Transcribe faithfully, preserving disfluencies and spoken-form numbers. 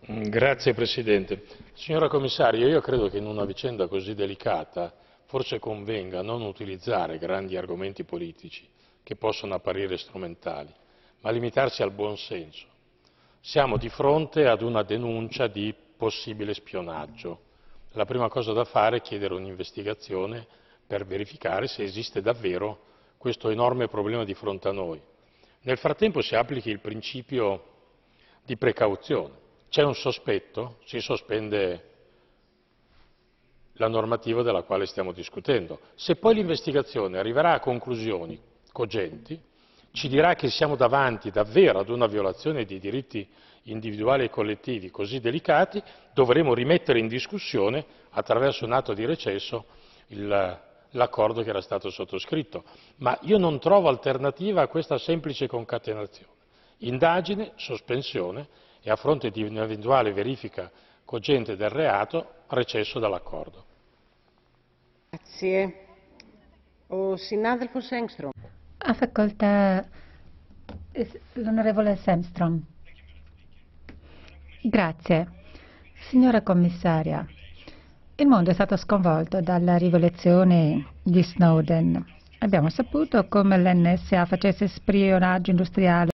Grazie Presidente. Signora Commissario, io credo che in una vicenda così delicata forse convenga non utilizzare grandi argomenti politici che possono apparire strumentali, ma limitarsi al buon senso. Siamo di fronte ad una denuncia di possibile spionaggio. La prima cosa da fare è chiedere un'investigazione per verificare se esiste davvero questo enorme problema di fronte a noi. Nel frattempo si applichi il principio di precauzione. C'è un sospetto, si sospende la normativa della quale stiamo discutendo. Se poi l'investigazione arriverà a conclusioni cogenti, ci dirà che siamo davanti davvero ad una violazione dei diritti individuali e collettivi così delicati, dovremo rimettere in discussione, attraverso un atto di recesso, l'accordo che era stato sottoscritto. Ma io non trovo alternativa a questa semplice concatenazione. Indagine, sospensione e a fronte di un'eventuale verifica cogente del reato, recesso dall'accordo. Grazie. O συνάδελφος Engström. Ha facoltà l'onorevole Semstrom. Grazie. Signora Commissaria, il mondo è stato sconvolto dalla rivelazione di Snowden. Abbiamo saputo come l'N S A facesse spionaggio industriale